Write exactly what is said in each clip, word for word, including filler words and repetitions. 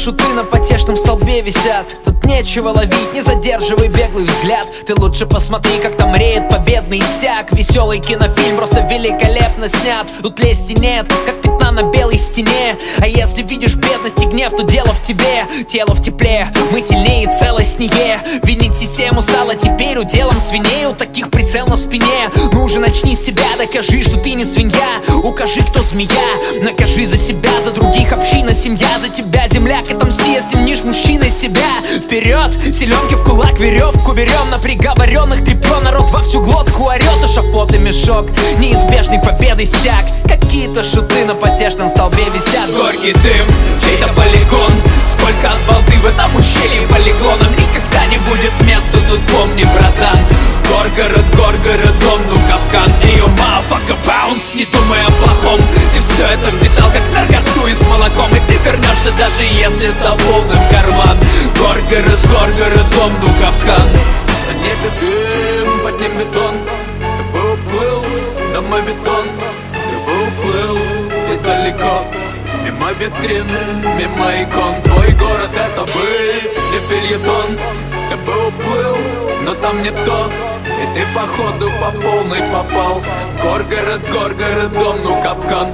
шуты на потешном столбе висят. Тут нечего ловить, не задерживай беглый взгляд. Ты лучше посмотри, как там реет победный стяг. Веселый кинофильм, просто великолепно снят. Тут лести нет, как пятна на белой стене. А если видишь бедность и гнев, то дело в тебе. Тело в тепле, мы сильнее и целостнее. Винить систему стало теперь уделом свиней. У таких прицел на спине. Ну уже начни с себя, докажи, что ты не свинья. Укажи, кто змея, накажи за себя, за других община, семья, за тебя земляк. Отомсти, если мнишь мужчиной себя. Вперед, селенки в кулак, веревку берем. На приговоренных тряпье, народ во всю глотку орет. Эшафот и мешок, неизбежный победный стяг. Какие-то шуты на потешном столбе висят. Горький дым, чей-то полигон. Сколько от балды в этом ущелье полегло. Нам никогда не будет места, тут помни, братан. Горгород, горгород, дом, ну капкан. Эй, yo, motherfucker, bounce, не думай о плохом. Ты все это впитал, как наркоту и с молоком. И ты вернешься, даже если сдал полным карман. Горгород, горгород, дом, ну капкан. На небе дым, под ним бетон. Ты бы уплыл, домобетон. Ты бы уплыл и далеко. Мимо витрин, мимо икон. Твой город это был не фельетон. Ты бы уплыл, но там не то. И ты походу по полной попал. Горгород, горгород, дом, ну капкан.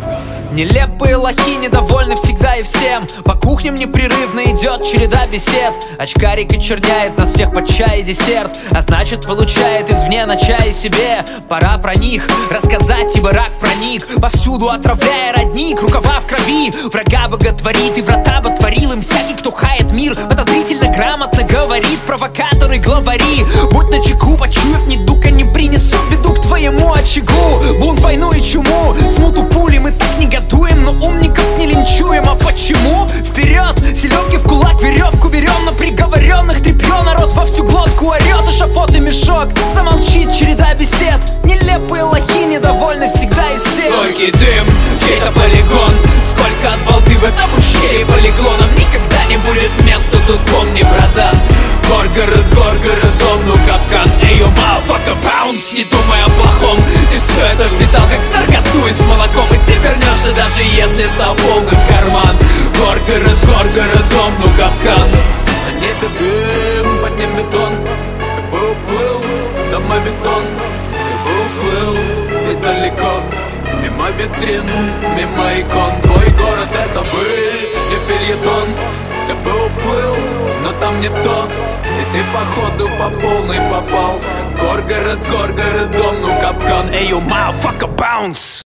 Нелепые лохи недовольны всегда и всем. По кухням непрерывно идет череда бесед. Очкарик очерняет нас всех под чай и десерт. А значит получает извне на чай себе. Пора про них рассказать, ибо рак проник повсюду, отравляя родник. Рукава в крови, врага боготворит и врата ботворил им всякий, кто хает мир. Подозрительно грамотно говорит, провокаторы, главари. Будь начеку, почуяв недуг, они принесут беду к твоему очагу. Бунт, войну и чуму, смуту пули мы так негодуем, но умников не линчуем. А почему? Вперед, селенки в кулак, веревку берем. На приговоренных тряпье, народ во всю глотку орет. Эшафот и мешок, замолчит череда бесед. Нелепые лохи недовольны всегда и всем. Горький дым, чей-то полигон. Сколько от балды в этом ущелье полегло. Нам никогда не будет места, тут помни, братан. Горгород, горгород, дом, ну капкан. Эй, yo, motherfucker, bounce, не думай о плохом. Ты все это впитал, как наркоту и с молоком. И ты вернешься, даже если стал полным карман. Горгород, горгород, дом, ну капкан. На небе дым, под ним бетон. Ты бы уплыл, домобетон. Ты бы уплыл и далеко. Мимо витрин, мимо икон. Твой город это был не фельетон. Ты бы уплыл, но там не то. И ты походу по полной попал. Горгород, горгород, дом, ну капкан. Эй, yo, motherfucker, bounce.